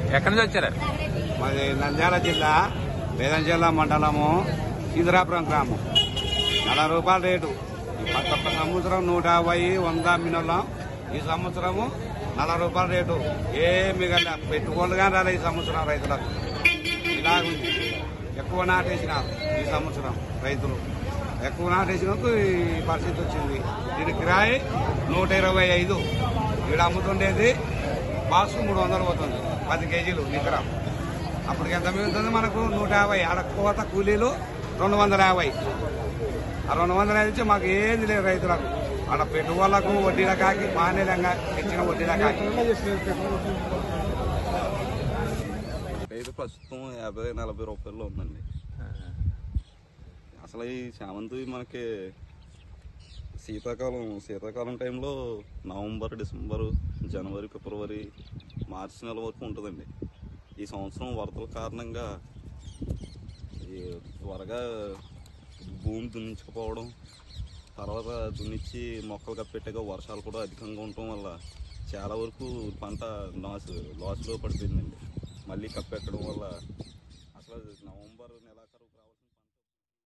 ఎక్కడి నుంచి వచ్చారు? మాది నంద్యాల జిల్లా వేదంచెల్ల మండలము సీదరాపురం గ్రామం. 40 రూపాయల రేటు. ఒక్క సంవత్సరం 150, 100 మినల్లం. ఈ సంవత్సరము 40 రూపాయల రేటు. ఏం మిగల పెట్టుకోలుగా రాలే ఈ సంవత్సరం రైతులకు. ఇలాగుంది. ఎక్కువ నాటేసినారు ఈ సంవత్సరం రైతులు. ఎక్కువ నాటేసినందుకు ఈ పరిస్థితి వచ్చింది. దీని కిరాయి 125. ఇక్కడ అమ్ముతుండేది బాక్స్ 300 పోతుంది. 10 కేజీలు నికర. అప్పటికి ఎంత మిగులుతుంది మనకు? 150. ఆడ కోత కూలీలు 250. ఆ 250 ఇచ్చి మాకు ఏది లేదు రైతులకు. ఆడ పెట్టుబడులకు వడ్డీల కాకి మానేలంగా తెచ్చిన వడ్డీల కాకి. రైతు ప్రస్తుతం 50-40 రూపాయల్లో ఉందండి. అసలు ఈ చామంతి మనకి శీతాకాలం టైంలో నవంబర్, డిసెంబర్, జనవరి, ఫిబ్రవరి, మార్చి నెల వరకు ఉంటుందండి. ఈ సంవత్సరం వరదల కారణంగా త్వరగా భూమి దున్నించకపోవడం, తర్వాత దున్నిచ్చి మొక్కలు కప్పెట్టాక వర్షాలు కూడా అధికంగా ఉండటం వల్ల చాలా వరకు పంట లాస్లో పడిపోయిందండి. మళ్ళీ కప్పెట్టడం వల్ల అసలు నవంబర్